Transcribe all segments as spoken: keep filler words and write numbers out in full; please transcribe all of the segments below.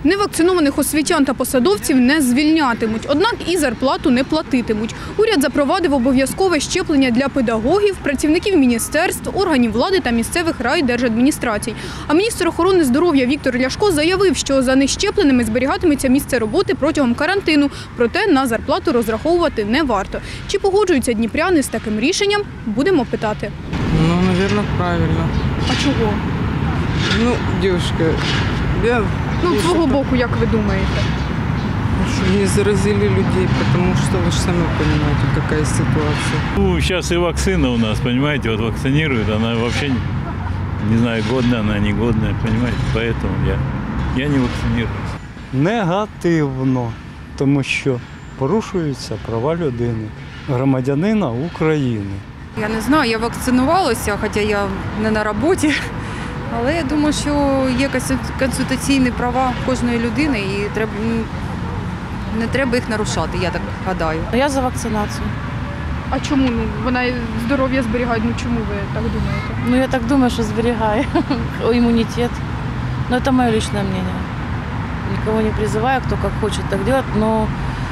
Невакцинованих освітян та посадовців не звільнятимуть, однак і зарплату не платитимуть. Уряд запровадив обов'язкове щеплення для педагогів, працівників міністерств, органів влади та місцевих райдержадміністрацій. А міністр охорони здоров'я Віктор Ляшко заявив, що за нещепленими зберігатиметься місце роботи протягом карантину, проте на зарплату розраховувати не варто. Чи погоджуються дніпряни з таким рішенням, будемо питати. Ну, мабуть, правильно. А чого? Ну, дівчинка, я... Ну, з свого боку, як ви думаєте? Чтобы не заразили людей, потому что вы же сами понимаете, какая ситуация. Ну, сейчас и вакцина у нас, понимаете, вот вакцинируют, она вообще, не знаю, годная она, негодная, понимаете, поэтому я, я не вакцинируюсь. Негативно, тому що порушуються права людини, громадянина України. Я не знаю, я вакцинувалася, хоча я не на роботі, але я думаю, що є конституційні права кожної людини і треба, не треба їх нарушати, я так гадаю. Я за вакцинацію. А чому? Ну, вона здоров'я зберігає. Ну чому ви так думаєте? Ну я так думаю, що зберігає імунітет. Но это мое личное мнение. Никого не призываю, кто как хочет так делать, но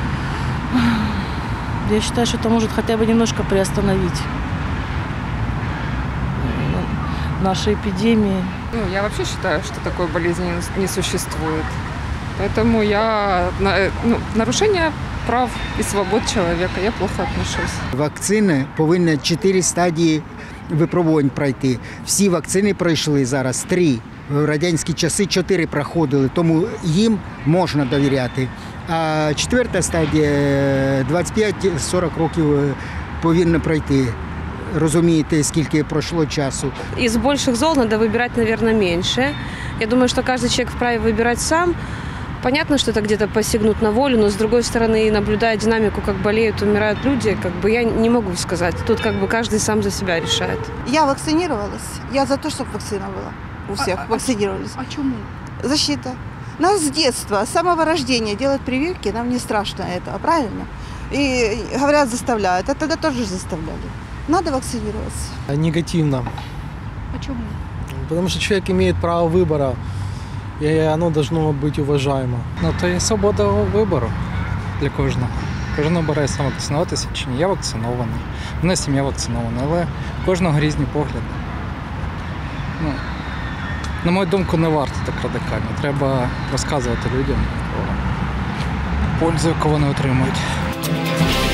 я считаю, что это может хотя бы немножко приостановить наши эпидемии. Ну, я вообще считаю, что такой болезни не существует. Поэтому я, ну, нарушение прав и свобод человека, я плохо отношусь. Вакцини повинні чотири стадії випробувань пройти. Всі вакцини пройшли зараз, три. В радянські часи чотири проходили, тому їм можна довіряти. А четверта стадія двадцять п'ять - сорок років повинна пройти. Розумієте, скільки пройшло часу. Из больших зол надо выбирать, наверное, меньше. Я думаю, что каждый человек вправе выбирать сам. Понятно, что это где-то посягнут на волю, но с другой стороны, наблюдая динамику, как болеют, умирают люди, как бы я не могу сказать. Тут как бы каждый сам за себя решает. Я вакцинировалась. Я за то, чтобы вакцина была. У всех а, вакцинировались. А чому? Защита. Нас с детства, с самого рождения делать прививки, нам не страшно этого, правильно? И говорят, заставляют. А тогда тоже заставляли. Надо вакцинироваться. Негативно. А чому? Потому что человек имеет право выбора, и оно должно быть уважаемо. Ну, то є свобода вибору для кожного. Кожен обирає сам вакцинуватися чи ні. Я вакцинований, в мене сім'я вакцинована, але в кожного різні погляди. Ну, на мою думку, не варто так радикально. Треба розказувати людям про пользу, яку вони отримують.